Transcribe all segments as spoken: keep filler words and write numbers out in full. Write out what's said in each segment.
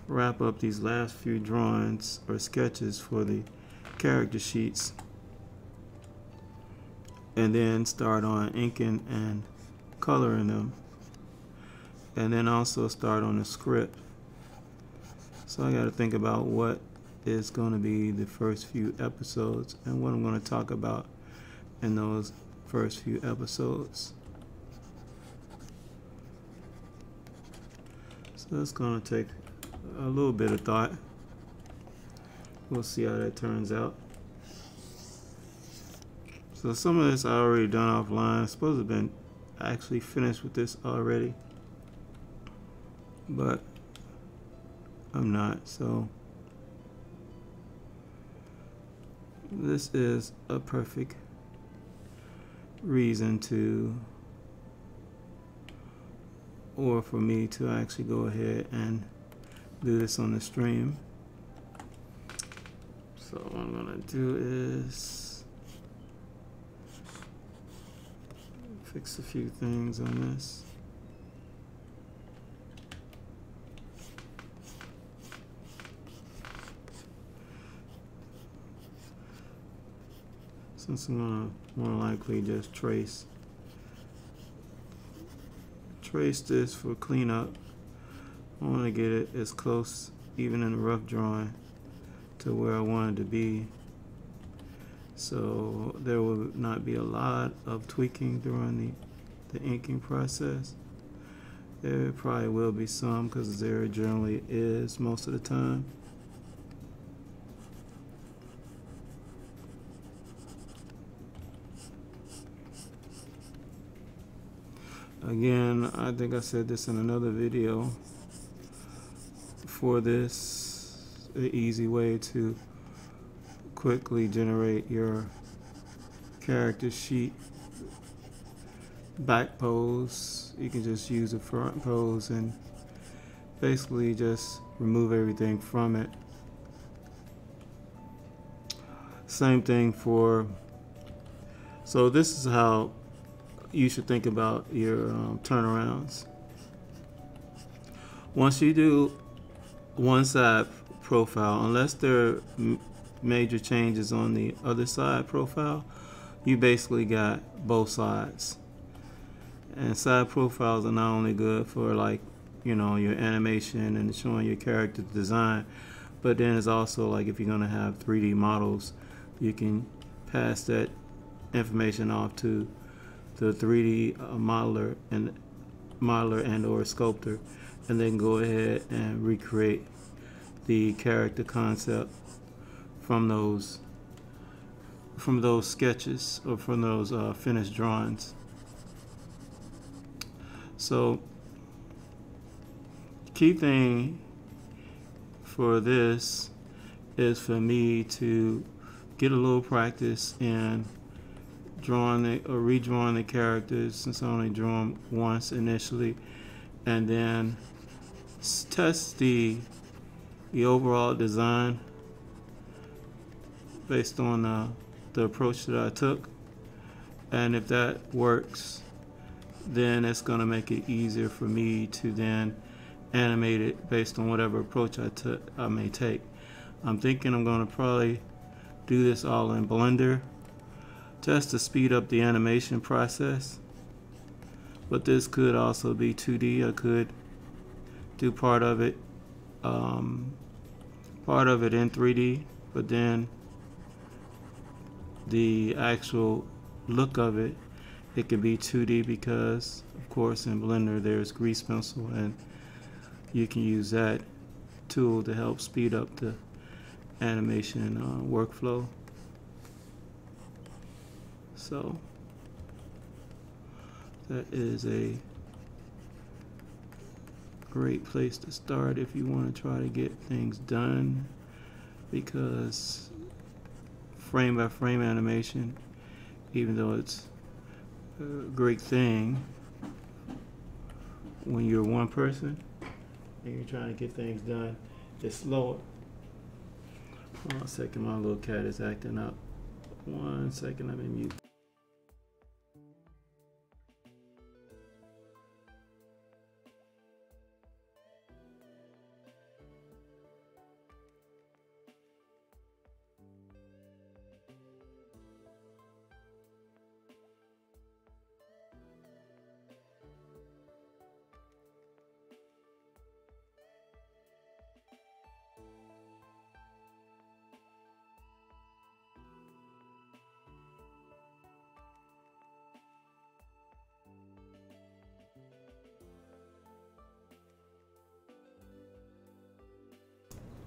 wrap up these last few drawings or sketches for the character sheets, and then start on inking and coloring them, and then also start on the script. So I got to think about what is going to be the first few episodes and what I'm going to talk about in those first few episodes. So it's going to take a little bit of thought. We'll see how that turns out. So some of this I already done offline. I'm supposed to have been actually finished with this already, but I'm not. So this is a perfect reason to, or for me to actually go ahead and do this on the stream. So what I'm gonna do is fix a few things on this. Since I'm gonna more likely just trace trace this for cleanup, I want to get it as close, even in the rough drawing, to where I want it to be, so there will not be a lot of tweaking during the, the inking process. There probably will be some, because there generally is most of the time. Again, I think I said this in another video. For this, an easy way to quickly generate your character sheet back pose, you can just use a front pose and basically just remove everything from it. Same thing for, so this is how you should think about your um, turnarounds. Once you do one side profile, unless there are m major changes on the other side profile, you basically got both sides. And side profiles are not only good for, like, you know, your animation and showing your character design, but then it's also like if you're going to have three D models, you can pass that information off to the three D uh, modeler and modeler and or sculptor, and then go ahead and recreate the character concept from those from those sketches or from those uh, finished drawings. So key thing for this is for me to get a little practice in drawing the, or redrawing the characters, since I only drew them once initially, and then test the the overall design based on uh, the approach that I took, and if that works, then it's going to make it easier for me to then animate it based on whatever approach I took I may take. I'm thinking I'm going to probably do this all in Blender just to speed up the animation process, but this could also be two D. I could do part of it um, part of it in three D, but then the actual look of it, it could be two D, because of course in Blender there's grease pencil, and you can use that tool to help speed up the animation uh, workflow. So that is a great place to start if you want to try to get things done, because frame by frame animation, even though it's a great thing when you're one person and you're trying to get things done, it's slower. One second, my little cat is acting up. One second, let me mute.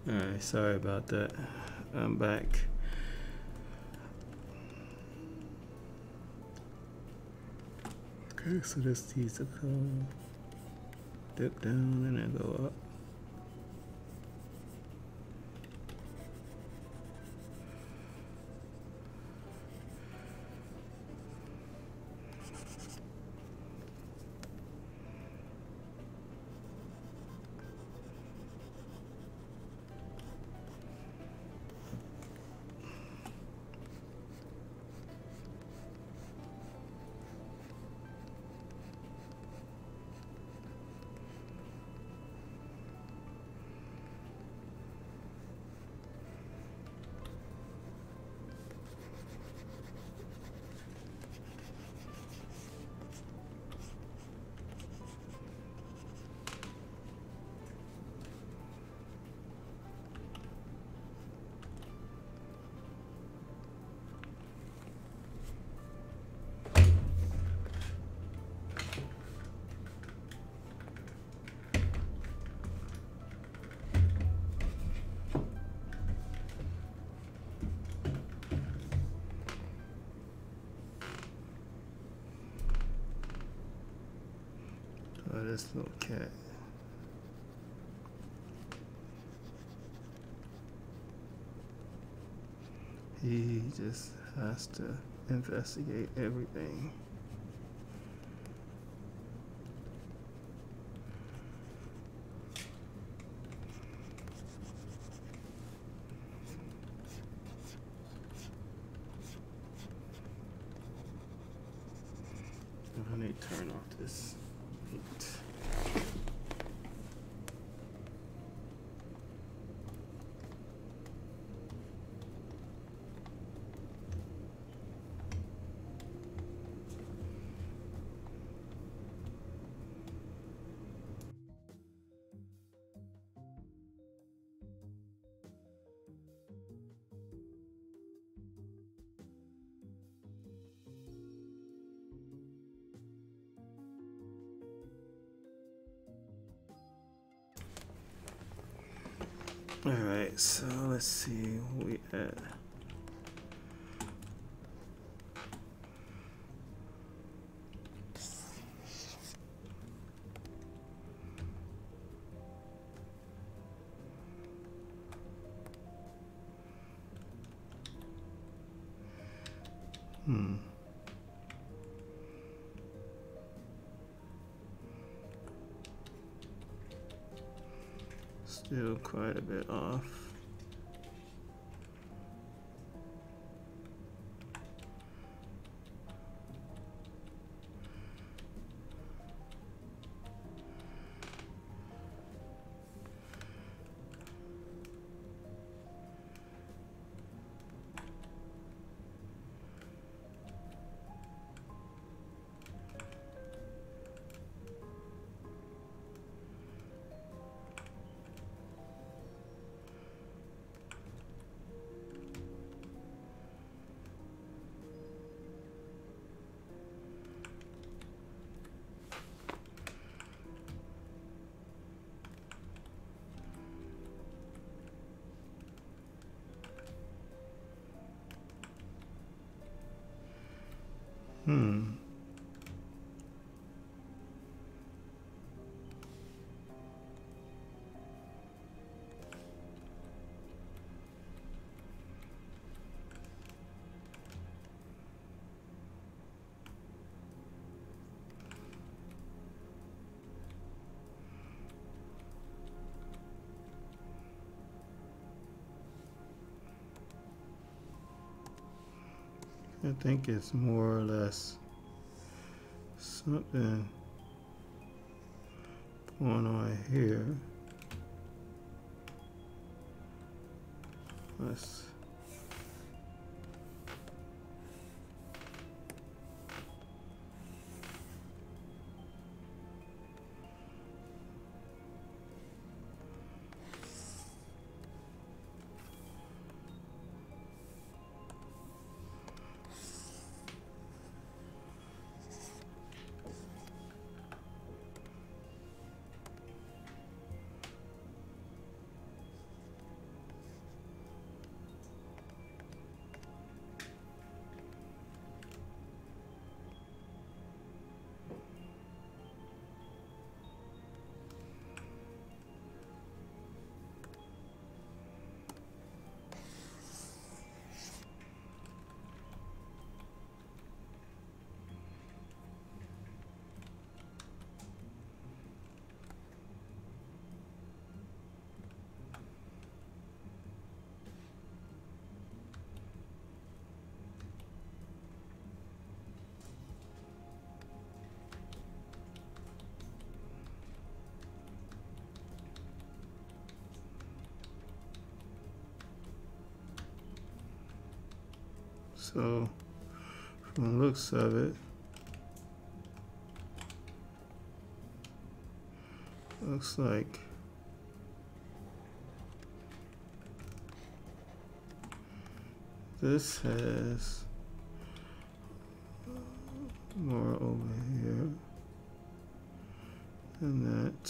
Alright, sorry about that. I'm back. Okay, so this needs to come dip down and then go up. Oh, this little cat. He just has to investigate everything. I need to turn off this heat. All right, so let's see where we at. Hmm. Still quite a bit off. Hmm. I think it's more or less something going on here. Let's So from the looks of it, looks like this has more over here than that.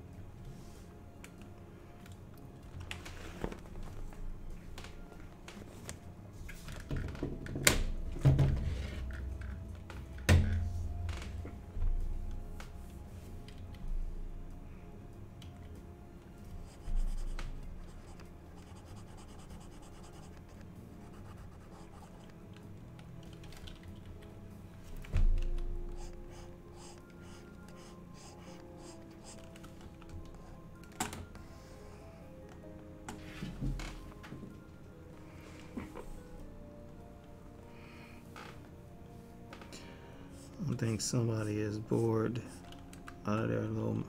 I think somebody is bored out of their little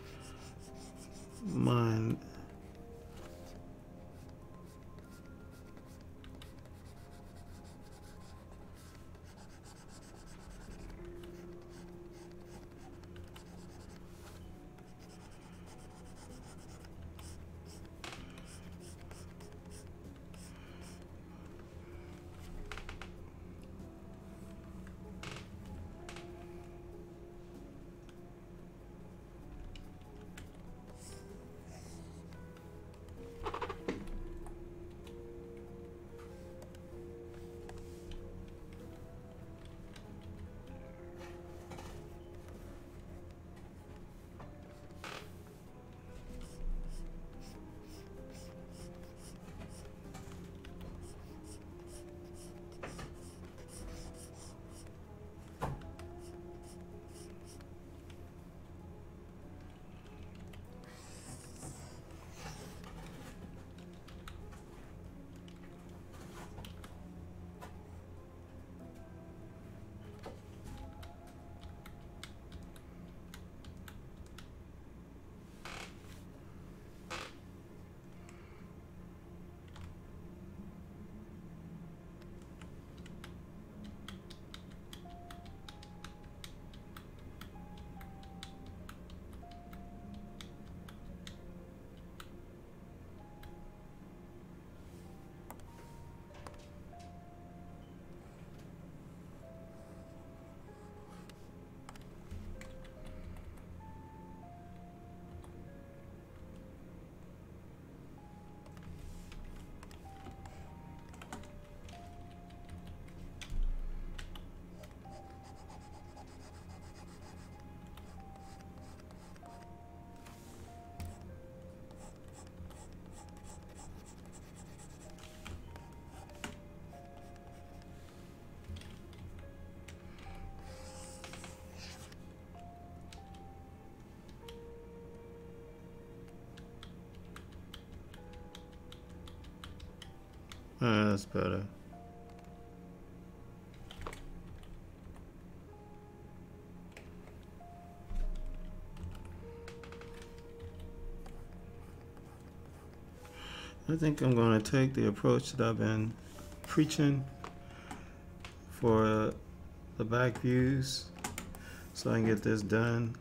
mind. Uh, that's better. I think I'm going to take the approach that I've been preaching for uh, the back views so I can get this done,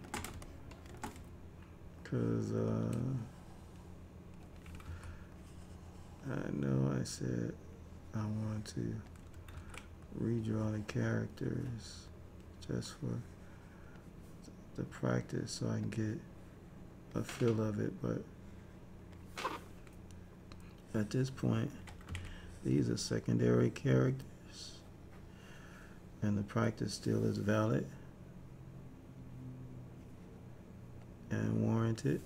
because uh, I know I said I want to redraw the characters just for the practice so I can get a feel of it, but at this point these are secondary characters and the practice still is valid and warranted.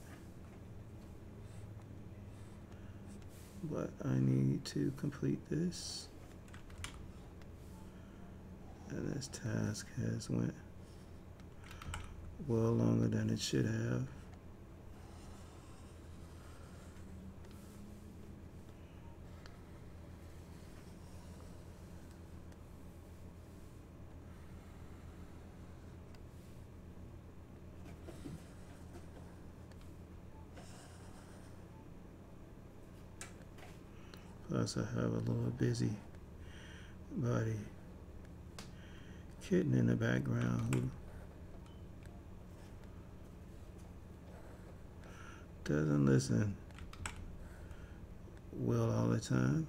But I need to complete this, and this task has went well longer than it should have. Plus I have a little busy body. Kitten in the background who doesn't listen well all the time.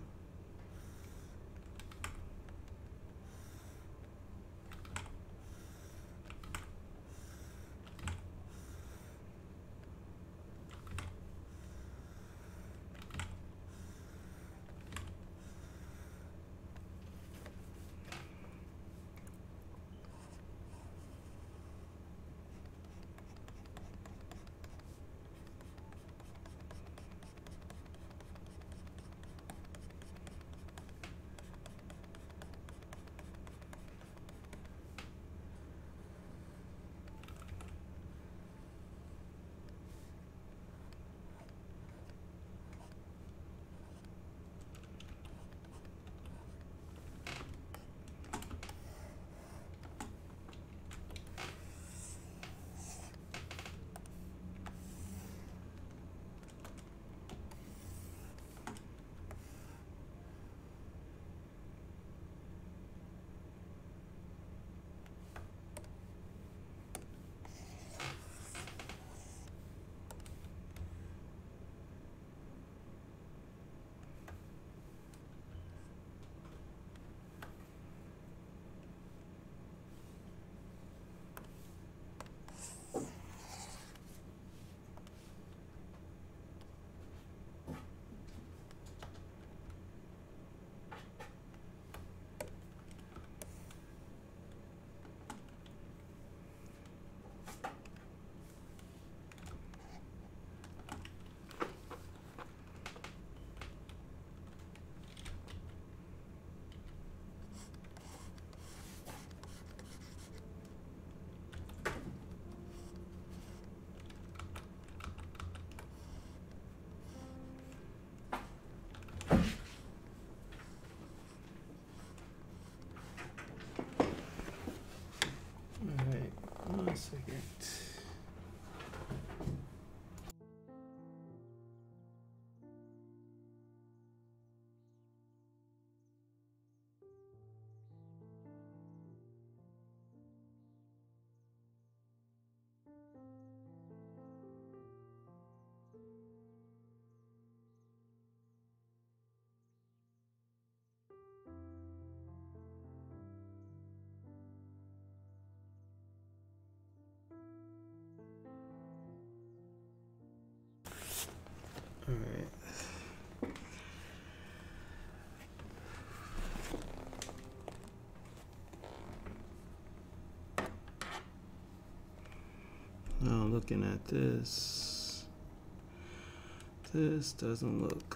One second. All right. Now looking at this, this doesn't look.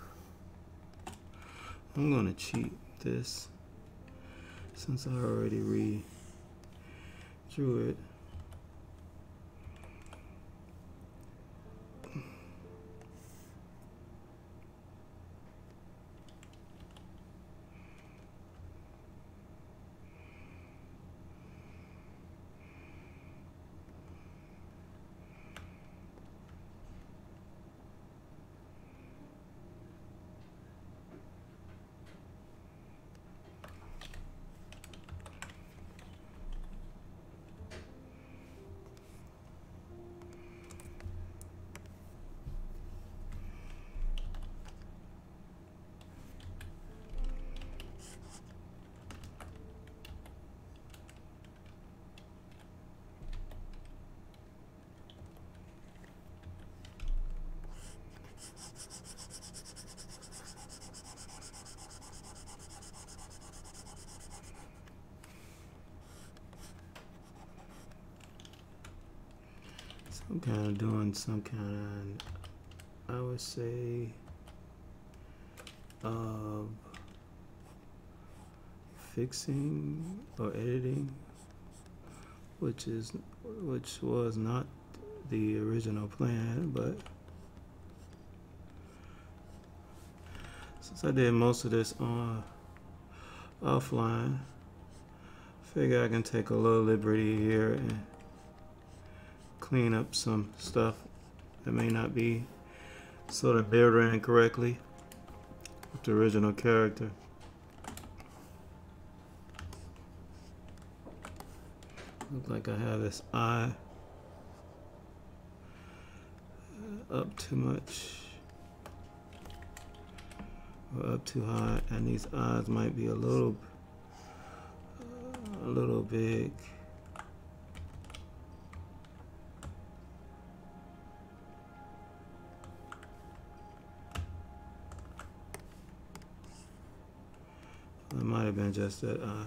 I'm gonna cheat this since I already redrew it. I'm kind of doing some kind of, I would say, uh, fixing or editing, which is which was not the original plan, but since I did most of this on offline, I figure I can take a little liberty here and clean up some stuff that may not be sort of mirroring correctly with the original character. Looks like I have this eye up too much or up too high, and these eyes might be a little uh, a little big. It might have been just that eye.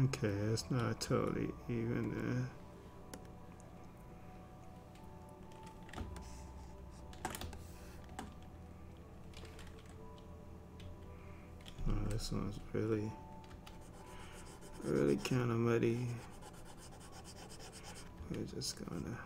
Okay, it's not totally even there. Oh, this one's really, really kind of muddy. We're just gonna.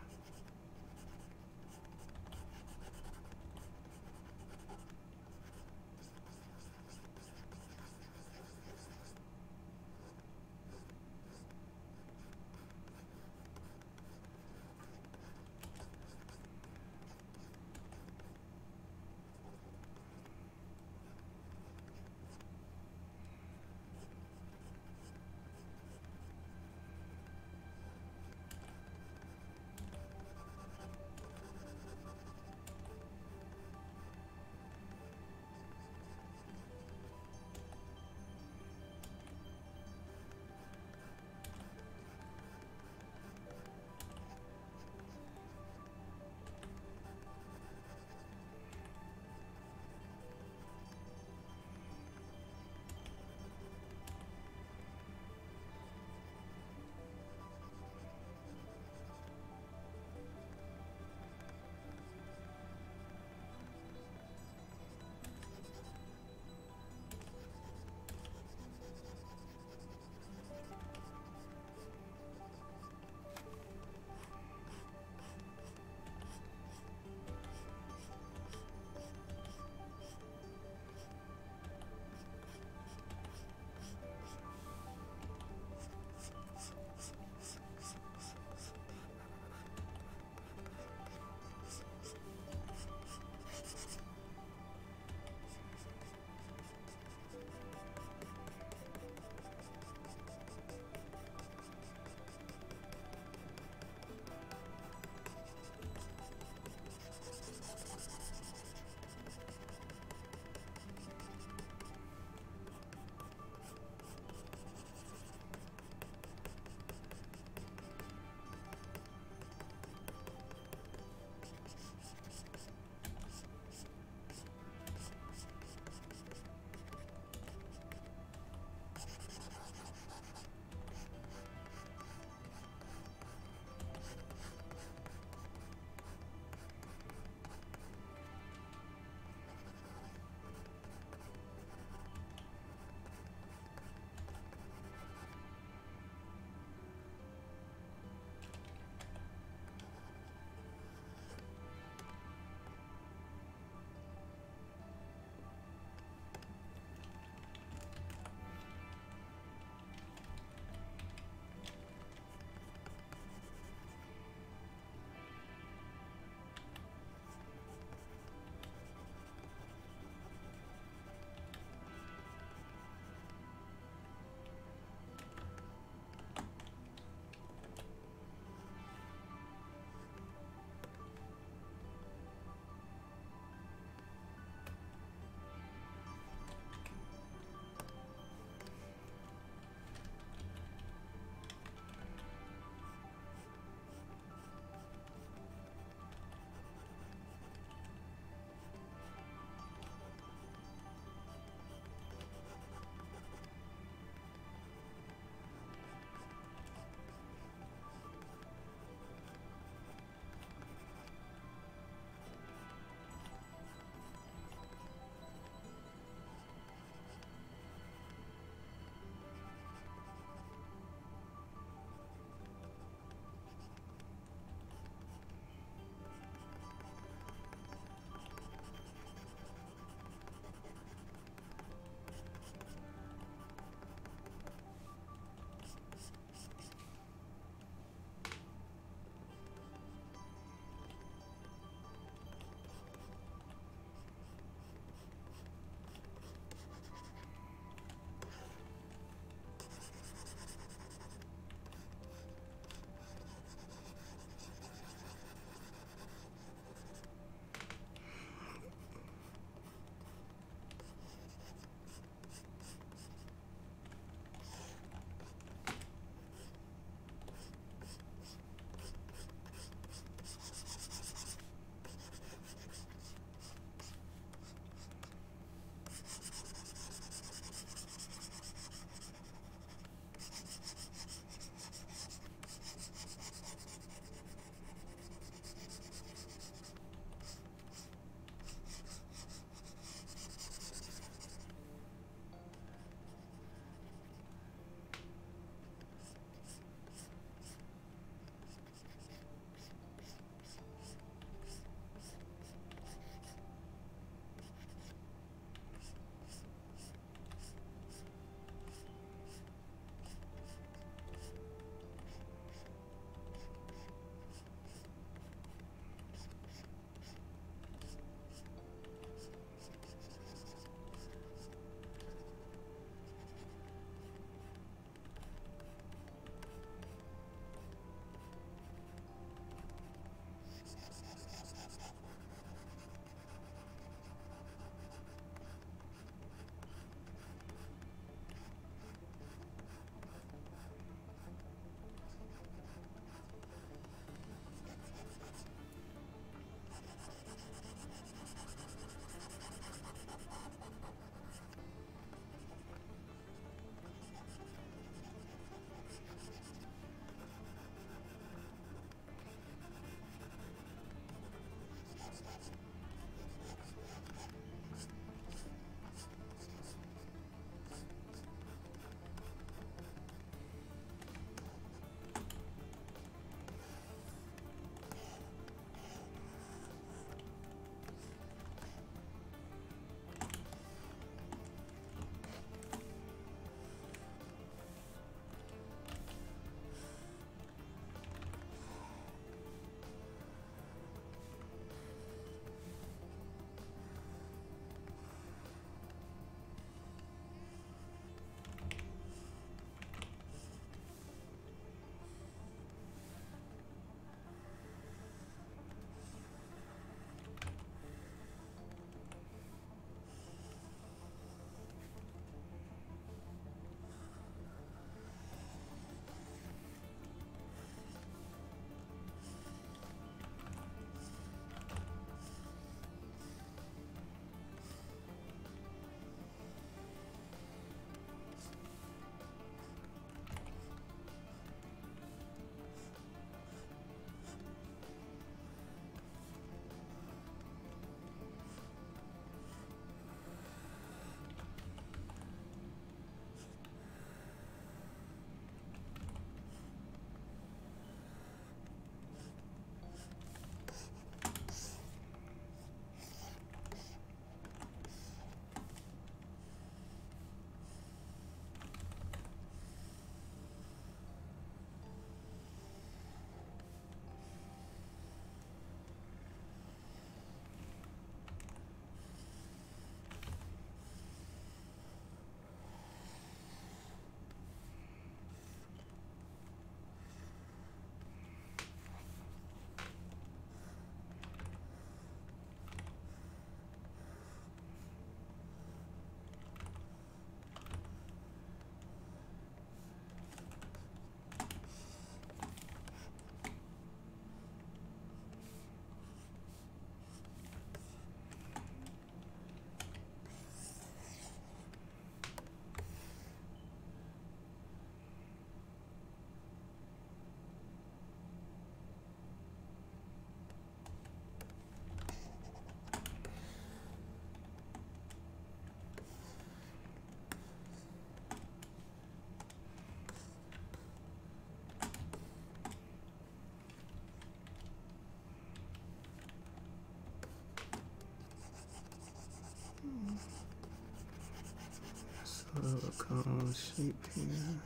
color cone shape here.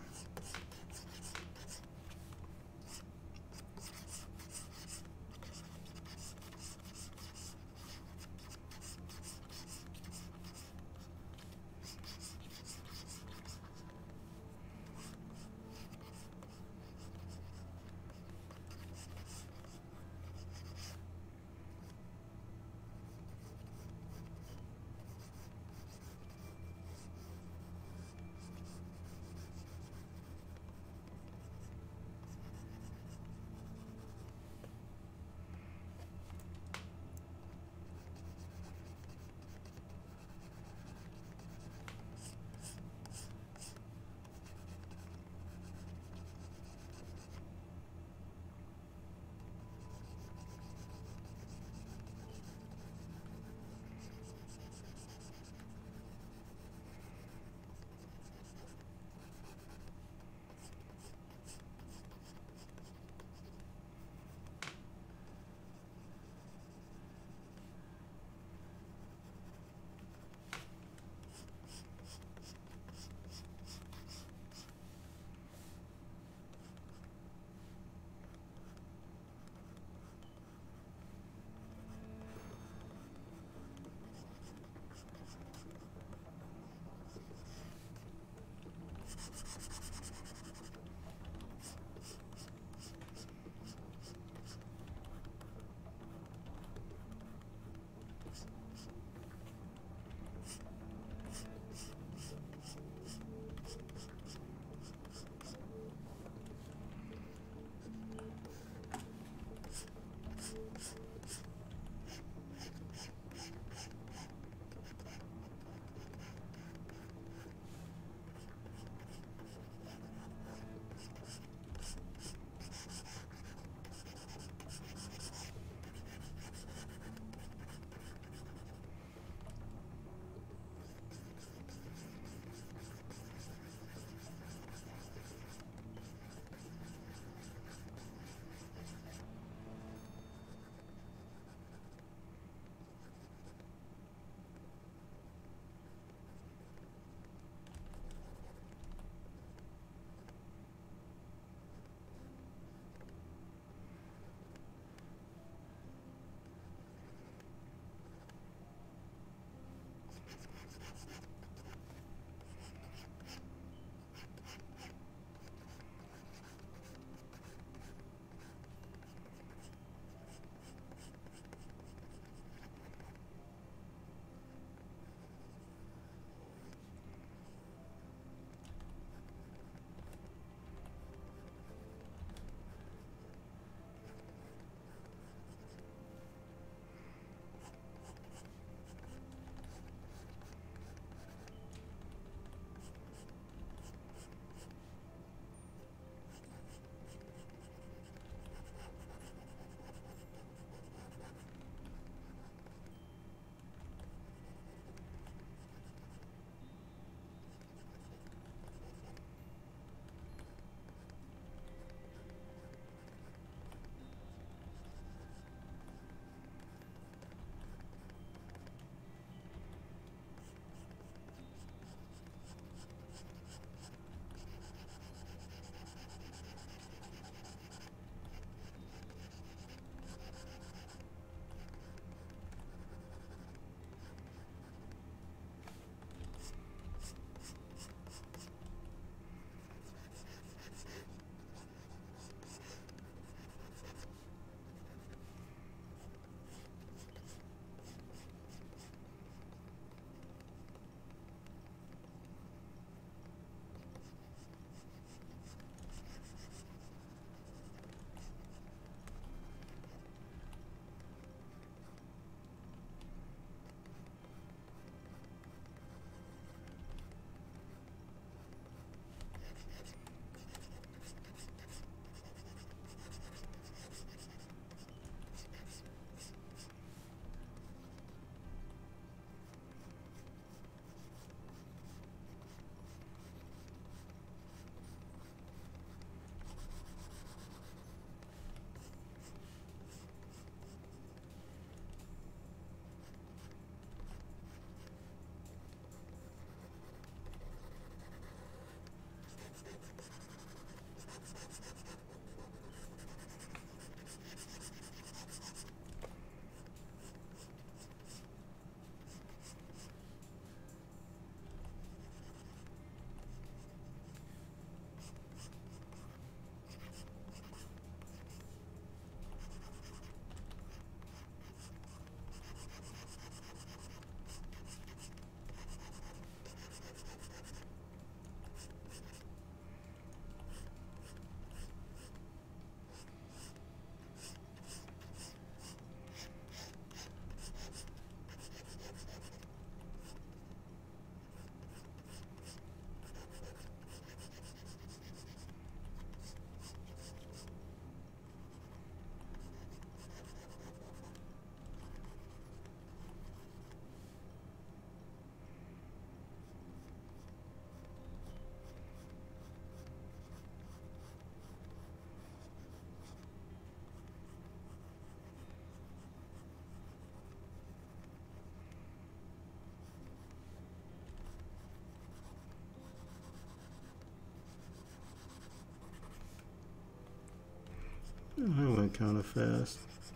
I went kind of fast.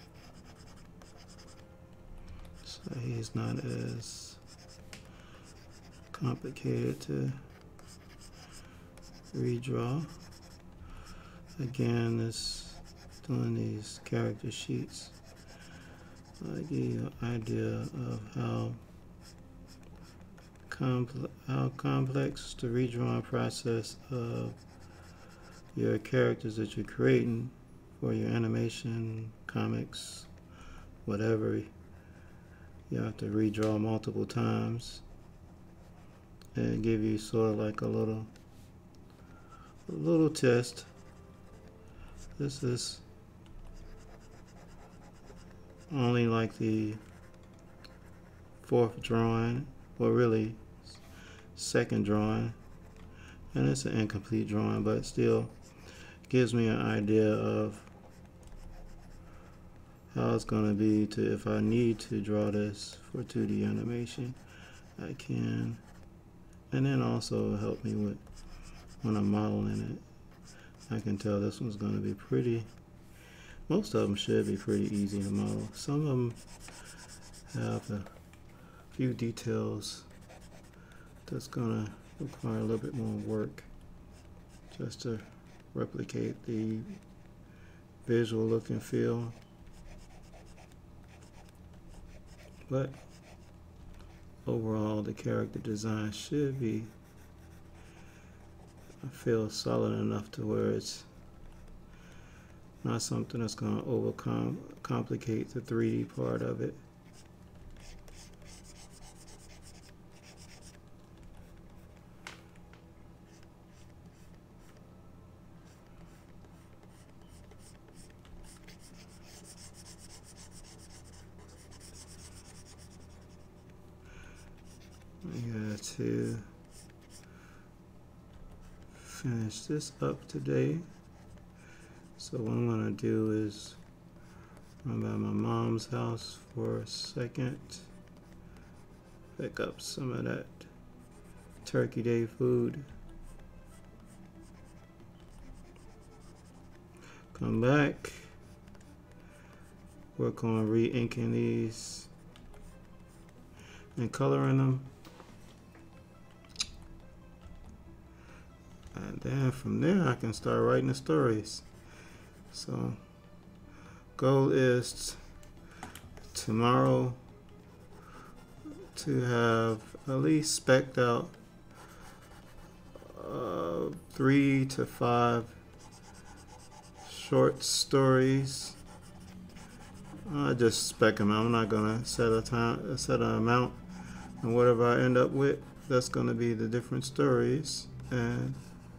So he's not as complicated to redraw. Again, it's doing these character sheets. I give you an idea of how compl how complex the redrawing process of your characters that you're creating for your animation, comics, whatever. You have to redraw multiple times and give you sort of like a little a little test. This is only like the fourth drawing, or really second drawing, and it's an incomplete drawing, but it still gives me an idea of how it's going to be to, if I need to draw this for two D animation, I can. And then also help me with when I'm modeling it. I can tell this one's going to be pretty, most of them should be pretty easy to model. Some of them have a few details that's going to require a little bit more work just to replicate the visual look and feel. But overall, the character design should be, I feel, solid enough to where it's not something that's going to overcome complicate the three D part of it. I got to finish this up today. So what I'm going to do is run by my mom's house for a second, pick up some of that Turkey Day food, come back, work on re-inking these and coloring them. And then from there I can start writing the stories. So goal is tomorrow to have at least spec'd out uh, three to five short stories. I just spec them out. I'm not gonna set a time, set an amount, and whatever I end up with, that's gonna be the different stories. And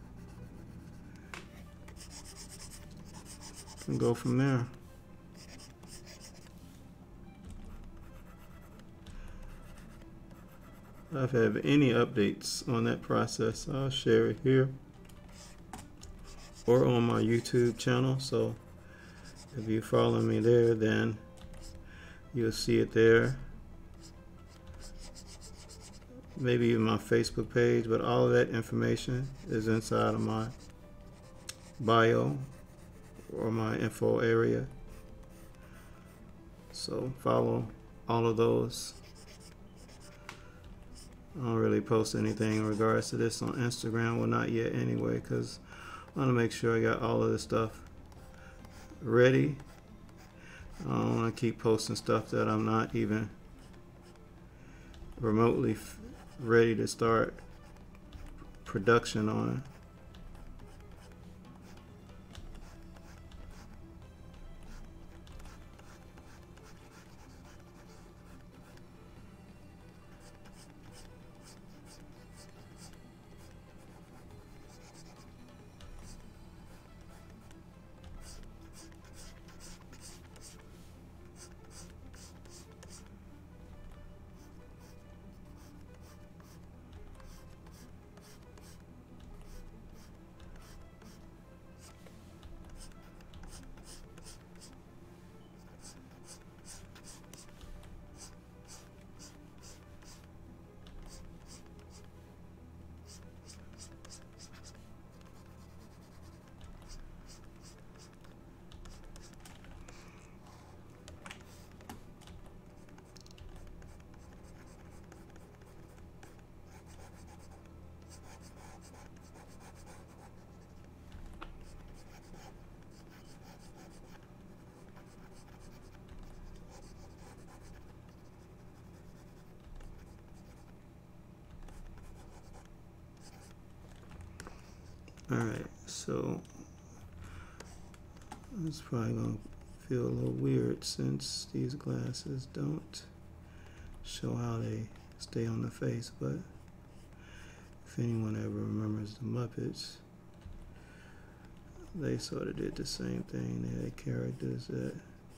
and go from there. If I have any updates on that process, I'll share it here or on my YouTube channel. So if you follow me there, then you'll see it there. Maybe even my Facebook page, but all of that information is inside of my bio or my info area. So follow all of those. I don't really post anything in regards to this on Instagram, well, not yet anyway, because I want to make sure I got all of this stuff ready. I don't want to keep posting stuff that I'm not even remotely f ready to start production on. So it's probably going to feel a little weird since these glasses don't show how they stay on the face, but if anyone ever remembers the Muppets, they sort of did the same thing. They had characters that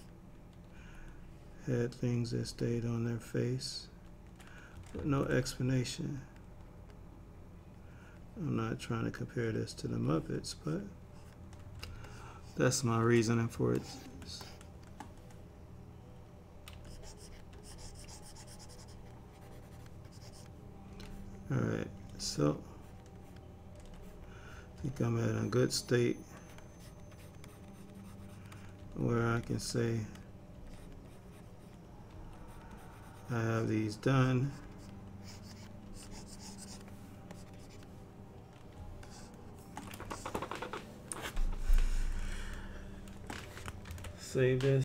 had things that stayed on their face, but no explanation. I'm not trying to compare this to the Muppets, but that's my reasoning for it. Alright, so I think I'm at a good state where I can say I have these done. Save this.